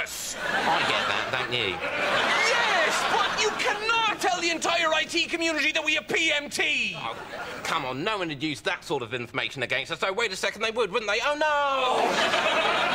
anonymous. I get that, don't you? Yes, but you cannot tell the entire IT community that we are PMT. Oh, come on, no one would use that sort of information against us. So wait a second, they would, wouldn't they? Oh, no!